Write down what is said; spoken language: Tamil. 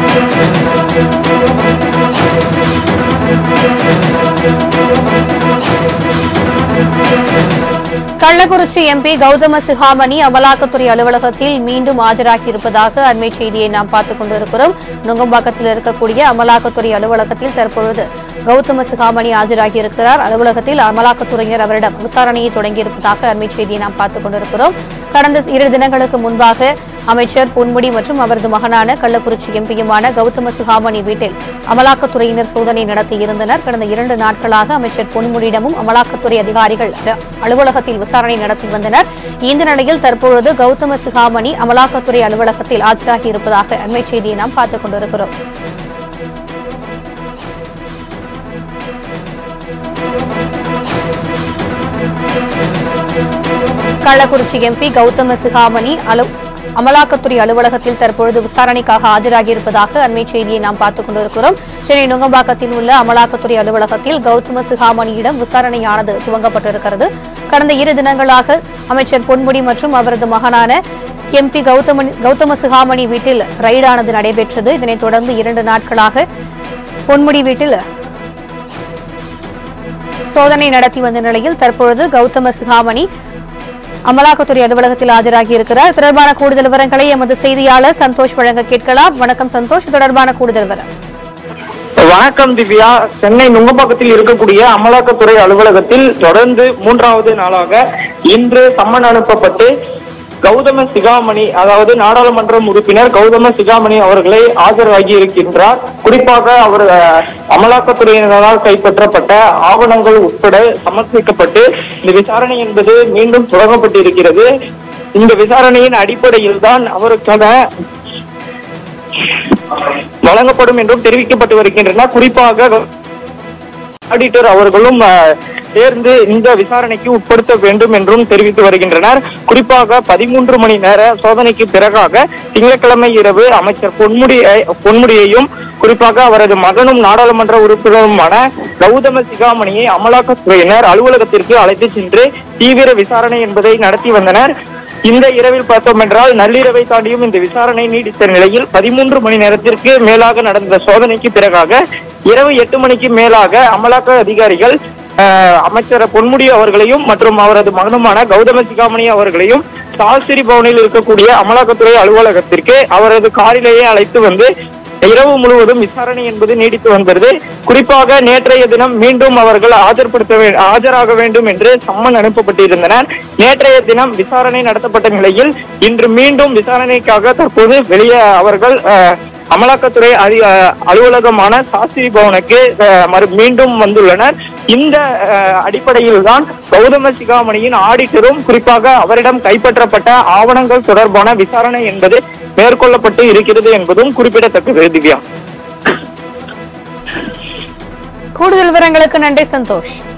கள்ளக்குறிச்சி எம்பி கௌதம சிகாமணி அமலாக்கத்துறை அலுவலகத்தில் மீண்டும் ஆஜராகியிருப்பதாக அண்மை செய்தியை நாம் பார்த்துக் கொண்டிருக்கிறோம். நுங்கம்பாக்கத்தில் இருக்கக்கூடிய அமலாக்கத்துறை அலுவலகத்தில் தற்பொழுது கௌதம சிகாமணி ஆஜராகியிருக்கிறார். அலுவலகத்தில் அமலாக்கத்துறையினர் அவரிடம் விசாரணையை தொடங்கியிருப்பதாக அண்மை செய்தியை நாம் பார்த்துக் கொண்டிருக்கிறோம். கடந்த 2 தினங்களுக்கு முன்பாக அமைச்சர் பொன்முடி மற்றும் அவரது மகனான கள்ளக்குறிச்சி எம்பியுமான கௌதம சிகாமணி வீட்டில் அமலாக்கத்துறையினர் சோதனை நடத்தியிருந்தனர். கடந்த 2 நாட்களாக அமைச்சர் பொன்முடியிடமும் அமலாக்கத்துறை அதிகாரிகள் அலுவலகத்தில் விசாரணை நடத்தி வந்தனர். இந்த நிலையில் தற்பொழுது கௌதம சிகாமணி அமலாக்கத்துறை அலுவலகத்தில் ஆஜராகியிருப்பதாக அண்மை செய்தியை நாம் பார்த்துக் கொண்டிருக்கிறோம். கள்ளக்குறிச்சி எம்பி கௌதம சிகாமணி அமலாக்கத்துறை அலுவலகத்தில் தற்பொழுது விசாரணைக்காக ஆஜராகியிருப்பதாக அண்மை செய்தியை நாம் பார்த்துக் கொண்டிருக்கிறோம். சென்னை நுங்கம்பாக்கத்தில் உள்ள அமலாக்கத்துறை அலுவலகத்தில் கௌதம சிகாமணியிடம் விசாரணையானது துவங்கப்பட்டிருக்கிறது. கடந்த 2 தினங்களாக அமைச்சர் பொன்முடி மற்றும் அவரது மகனான எம்பி கௌதம சிகாமணி வீட்டில் ரைடானது நடைபெற்றது. இதனைத் தொடர்ந்து 2 நாட்களாக பொன்முடி வீட்டில் சோதனை நடத்தி வந்த நிலையில் தற்பொழுது கௌதம சிகாமணி அமலாக்கத்துறை அலுவலகத்தில் ஆஜராகியிருக்கிறார். தொடர்பான கூடுதல் விவரங்களை எமது செய்தியாளர் சந்தோஷ் வழங்க கேட்கலாம். வணக்கம் சந்தோஷ், தொடர்பான கூடுதல் விவரம். வணக்கம் திவ்யா. சென்னை நுங்கம்பாக்கத்தில் இருக்கக்கூடிய அமலாக்கத்துறை அலுவலகத்தில் தொடர்ந்து 3வது நாளாக இன்று சம்மன் அனுப்பப்பட்டு கௌதம சிகாமணி, அதாவது நாடாளுமன்ற உறுப்பினர் கௌதம சிகாமணி அவர்களை ஆஜராகி இருக்கின்றார். குறிப்பாக அவர் அமலாக்கத்துறையினரால் கைப்பற்றப்பட்ட ஆவணங்கள் உட்பட சமர்ப்பிக்கப்பட்டு இந்த விசாரணை என்பது மீண்டும் தொடங்கப்பட்டிருக்கிறது. இந்த விசாரணையின் அடிப்படையில் தான் அவருக்கான வழங்கப்படும் என்றும் தெரிவிக்கப்பட்டு வருகின்றன. குறிப்பாக ஆடிட்டர் அவர்களும் சேர்ந்து இந்த விசாரணைக்கு உட்படுத்த வேண்டும் என்றும் தெரிவித்து வருகின்றனர். குறிப்பாக 13 மணி நேர சோதனைக்கு பிறகாக திங்கட்கிழமை இரவு அமைச்சர் பொன்முடியையும் குறிப்பாக அவரது மகனும் நாடாளுமன்ற உறுப்பினருமான கௌதம சிகாமணியை அமலாக்கத்துறையினர் அலுவலகத்திற்கு அழைத்து சென்று தீவிர விசாரணை என்பதை நடத்தி வந்தனர். இந்த இரவில் பார்த்தோம் என்றால் நள்ளிரவை தாண்டியும் இந்த விசாரணை நீடித்த நிலையில் 13 மணி நேரத்திற்கு மேலாக நடந்த சோதனைக்கு பிறகாக இரவு 8 மணிக்கு மேலாக அமலாக்க அதிகாரிகள் அமைச்சர் பொன்முடி அவர்களையும் மற்றும் அவரது மகனுமான கௌதம சிகாமணி அவர்களையும் சாஸ்திரி பவனில் இருக்கக்கூடிய அமலாக்கத்துறை அலுவலகத்திற்கு அவரது காரிலேயே அழைத்து வந்து இரவு முழுவதும் விசாரணை என்பது நீடித்து வந்தது. குறிப்பாக நேற்றைய தினம் மீண்டும் அவர்கள் ஆஜராக வேண்டும் என்று சம்மன் அனுப்பப்பட்டிருந்தனர். நேற்றைய தினம் விசாரணை நடத்தப்பட்ட நிலையில் இன்று மீண்டும் விசாரணைக்காக தற்போது வெளியே அவர்கள் அமலாக்கத்துறை அலுவலகமான சாஸ்திரி பவனுக்கு மீண்டும் வந்துள்ளனர். இந்த அடிப்படையில் தான் கௌதம சிகாமணியின் ஆடிட்டரும் குறிப்பாக அவரிடம் கைப்பற்றப்பட்ட ஆவணங்கள் தொடர்பான விசாரணை என்பது மேற்கொள்ளப்பட்டு இருக்கிறது என்பதும் குறிப்பிடத்தக்கது. திவ்யா, கூடுதல் விவரங்களுக்கு நன்றி சந்தோஷ்.